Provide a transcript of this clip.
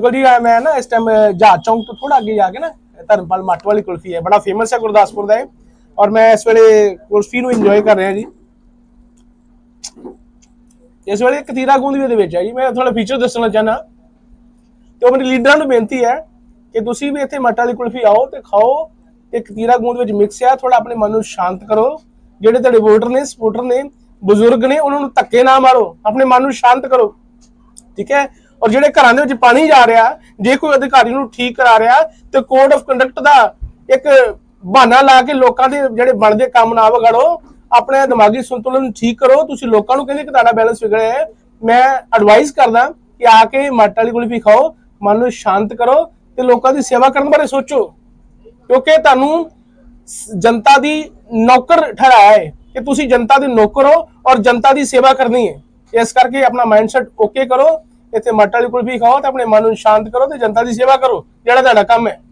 बिल्कुल जी। मैं ना इस टाइम जहाज चौंक तो थोड़ा अगे जाके ना धर्मपाल मट वाली कुल्फी है, बड़ा फेमस है गुरदासपुर का, और मैं इस वे कुल्फी नूं इंजॉय कर रहा जी। इस वे कतीरा गूंद भी है जी। मैं थोड़ा फीचर दसना चाहना, तो मेरे लीडर को बेनती है कि तुसी भी इत्थे मट वाली कुल्फी आओ तो खाओ, ते कतीरा गूंद विच मिक्स है, थोड़ा अपने मन को शांत करो। जिहड़े तुहाडे वोटर ने, सपोर्टर ने, बजुर्ग ने, उन्होंने धक्के ना मारो, अपने मन को शांत करो, ठीक है। और जिहड़े घरां दे विच पानी जा रहा, जे कोई अधिकारी नूं ठीक करा रहा तो कोड ऑफ कंडक्ट का एक बहाना ला के लोगों के जिहड़े बनदे काम ना विगाड़ो, अपने दिमागी संतुलन ठीक करो। तुसीं लोकां नूं कहंदे कि तुहाडा बैलेंस बिगड़िआ है। मैं एडवाइस करदा कि आके मट वाली कुल्फी खाओ, मन को शांत करो ते लोकां दी सेवा करने बारे सोचो, क्योंकि तुहानूं जनता दी नौकर ठहराया है कि तुसीं जनता दे नौकर हो और जनता दी सेवा करनी है। इस करके अपना माइंडसैट ओके करो, इत्थे मट वाली कुल्फी खाओ तो अपने मन को शांत करो तो जनता की सेवा करो, जिहड़ा तुहाडा काम है।